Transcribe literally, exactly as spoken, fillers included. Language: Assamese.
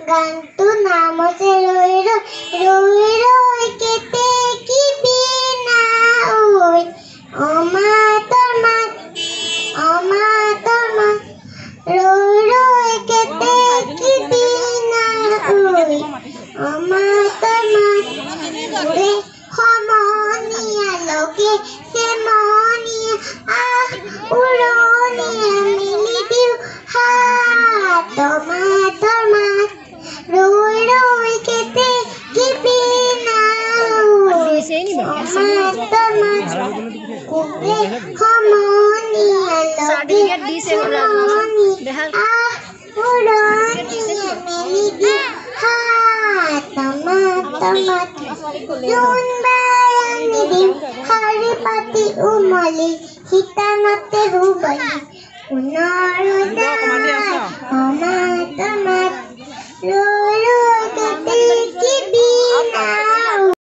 গানটো নাম আছে ৰৈ ৰৈ ৰৈ ৰৈ কেতে কিবিনা ঐ অমাতৰ মাত অমাতৰ মাত ৰৈ ৰৈ কেতে কিবিনা ঐ অমাতৰ মাত ওৰে সমনীয়া লগে চেমনীয়া আহ উৰণীয়া মিলি দিওঁ হাত অমাতৰ মাত ৰৈ ৰৈ কেতে কিবিনা অমাতৰ মাত ওৰে সমনীয়া লগে চেমনীয়া আহ উৰণীয়া মিলি দিওঁ হাত অমাতৰ মাত জোনবাই দিম শাৰী পাতি উমলি শীতানতে হুবলি পুনৰ যায় অমাতৰ মাত ৰৈ